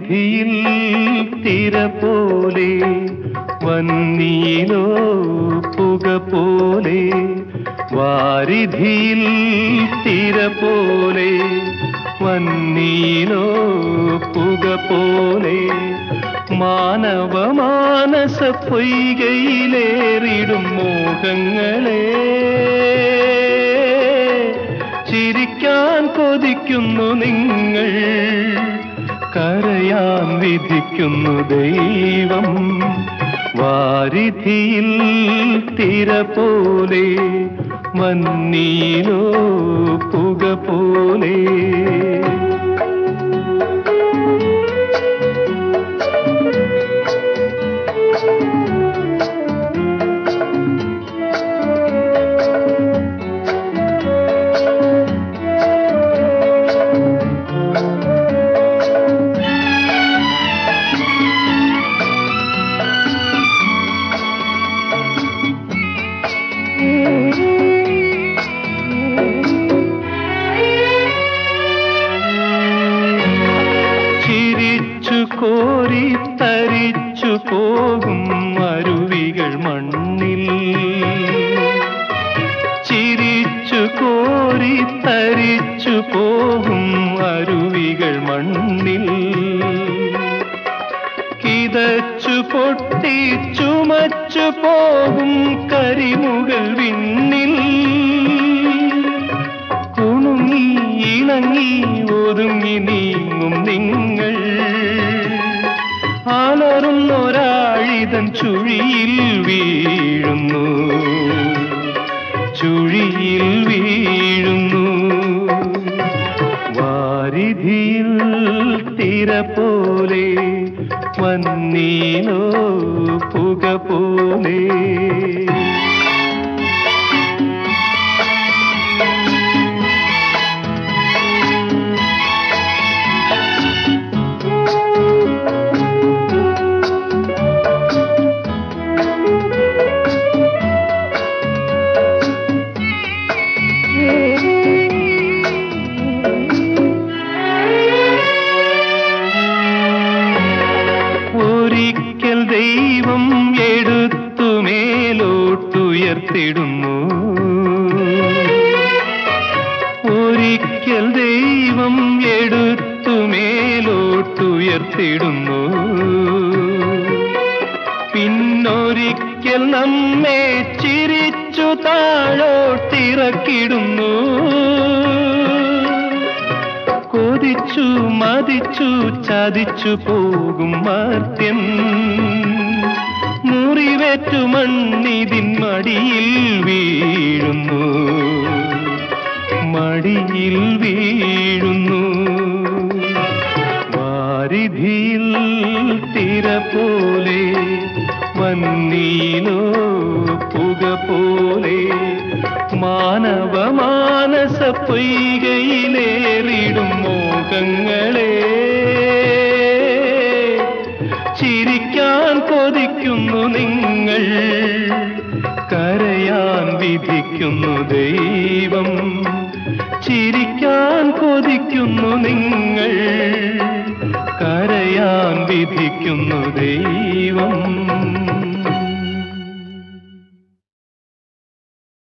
വാരിധിയിൽ തിര പോലെ വന്നിയിലോ പുക പോലെ വാരിധിയിൽ തിര പോലെ വന്നിയിലോ പുക പോലെ മാനവ മാനസ പൊയ്കയിലേറിടും മോഹങ്ങളെ ചിരിക്കാൻ കൊതിക്കുന്നു നിങ്ങൾ കരയാൻ വിധിക്കുന്നു ദൈവം വാരിധിയിൽ തിര പോലെ മഞ്ഞിലോ പുക പോലെ കോരി തരിച്ചു പോകും അരുവികൾ മണ്ണിൽ ചിരിച്ചു കോരി തരിച്ചു പോകും അരുവികൾ മണ്ണിൽ കിതച്ചു പൊട്ടി ചുമച്ചു പോകും കരിമുകൾ വിണ്ണിൽ കുണുങ്ങി ഇണങ്ങി ഒതുങ്ങി നീങ്ങും നിങ്ങൾ ആലറുന്നൊരാഴിതൻ ചുഴിയിൽ വീഴുന്നു ചുഴിയിൽ വീഴുന്നു വാരിധിയിൽ തിര പോലെ വന്നിലോ പുക പോലെ ഒരിക്കൽ ദൈവം എടുത്തു മേലോട്ടുയർത്തിടുന്നു ഒരിക്കൽ ദൈവം എടുത്തു മേലോട്ടുയർത്തിടുന്നു പിന്നൊരിക്കൽ നമ്മെ ചിരിച്ചു താഴോട്ടിറക്കിടുന്നു കൊതിച്ചു മതിച്ചു ചതിച്ചു പോകും മർത്യൻ മുറിവേറ്റു മണ്ണിതിൻ മടിയിൽ വീഴുന്നു മടിയിൽ വീഴുന്നു വാരിധിയിൽ തിര പോലെ വന്നിലോ പുക പോലെ മാനവ മാനസ പൊയ്കയിലേറിടും മോഹങ്ങളെ ചിരിക്കാൻ കൊതിക്കുന്നു നിങ്ങൾ കരയാൻ വിധിക്കുന്നു ദൈവം ചിരിക്കാൻ കൊതിക്കുന്നു നിങ്ങൾ കരയാൻ വിധിക്കുന്നു ദൈവം